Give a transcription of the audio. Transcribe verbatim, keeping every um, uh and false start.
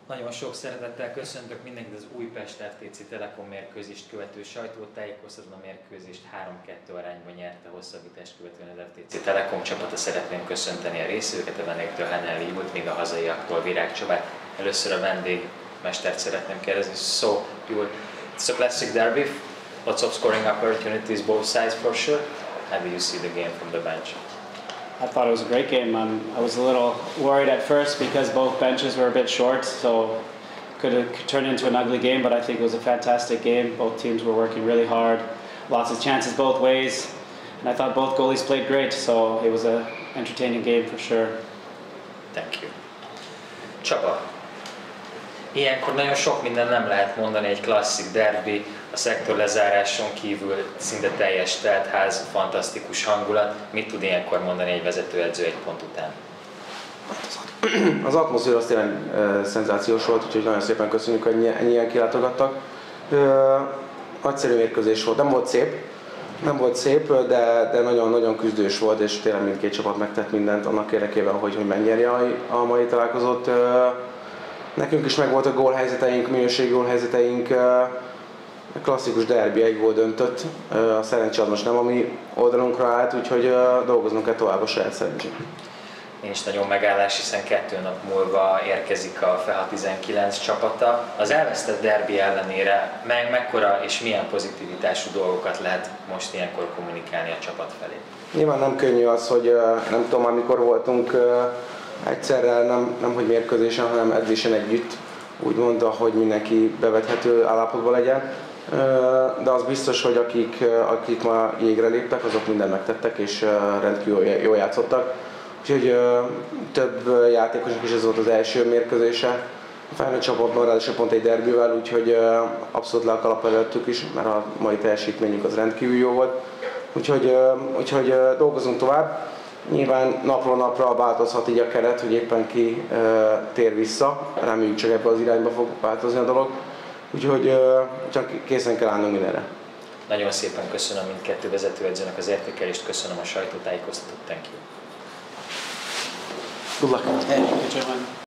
Nagyon sok szeretettel köszöntök mindenkit az Újpest ef té cé Telekom mérkőzést követő sajtótájékoztatón. A mérkőzést három kettő arányban nyerte hosszabbítást követően az ef té cé Telekom csapata. Szeretném köszönteni a részvevőket, a vendégtől Henel Júlt, míg a hazaiaktól Virág Csabát. Először a vendégmestert szeretném kérdezni. So, Júl, it's a classic derby, lots of scoring opportunities both sides for sure. How do you see the game from the bench? I thought it was a great game. Um, I was a little worried at first because both benches were a bit short, so could have turned into an ugly game, but I think it was a fantastic game. Both teams were working really hard, lots of chances both ways, and I thought both goalies played great, so it was an entertaining game for sure. Thank you. Csaba, ilyenkor nagyon sok minden nem lehet mondani, egy klasszik derbi, a szektor lezáráson kívül szinte teljes teltház, fantasztikus hangulat. Mit tud ilyenkor mondani egy vezetőedző egy pont után? Az atmoszféra az tényleg uh, szenzációs volt, úgyhogy nagyon szépen köszönjük, hogy ennyien kilátogattak. Uh, nagyszerű mérkőzés volt, nem volt szép, nem volt szép, de, de nagyon-nagyon küzdős volt, és tényleg mindkét csapat megtett mindent annak érdekében, hogy, hogy megnyerje a, a mai találkozót. Uh, nekünk is megvolt a gólhelyzeteink, minőségi gólhelyzeteink. Uh, klasszikus derbi, egy gól döntött, a szerencsé az most nem a mi oldalunkra állt, úgyhogy dolgoznunk kell tovább a saját szerencsén. Nincs nagyon megállás, hiszen kettő nap múlva érkezik a FEHA tizenkilenc csapata. Az elvesztett derbi ellenére meg mekkora és milyen pozitivitású dolgokat lehet most ilyenkor kommunikálni a csapat felé? Nyilván nem könnyű az, hogy nem tudom már mikor voltunk egyszerre, nem, nem hogy mérkőzésen, hanem edzésen együtt, úgymond, hogy mindenki bevethető állapotban legyen. De az biztos, hogy akik, akik ma jégre léptek, azok mindent megtettek és rendkívül jól játszottak. Úgyhogy több játékosnak is ez volt az első mérkőzése. A felnőtt csapatban ráadásul pont egy derbivel, úgyhogy abszolút le a kalap előttük is, mert a mai teljesítményük az rendkívül jó volt. Úgyhogy, úgyhogy dolgozunk tovább. Nyilván napról napra változhat így a keret, hogy éppen ki tér vissza. Reméljük csak ebbe az irányba fog változni a dolog. Úgyhogy csak készen kell állnunk mindenre. Nagyon szépen köszönöm mindkettő vezetőedzőnek az értékelést, köszönöm a sajtótájékoztatót, thank you. Good luck. Hey, good job, man.